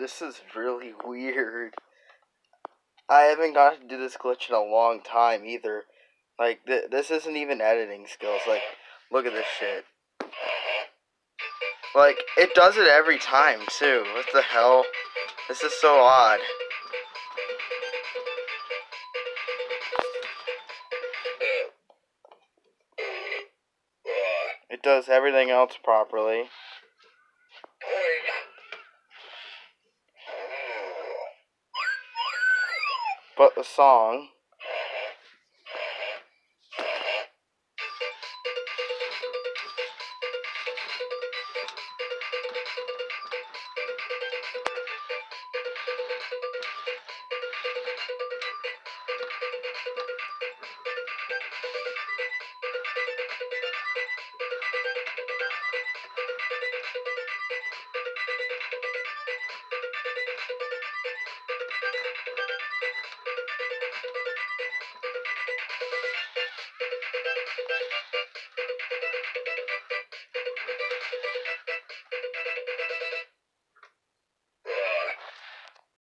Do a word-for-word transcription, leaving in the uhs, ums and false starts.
this is really weird. I haven't gotten to do this glitch in a long time either. Like, th this isn't even editing skills. Like, look at this shit. Like, it does it every time, too. What the hell? This is so odd. It does everything else properly. But the song...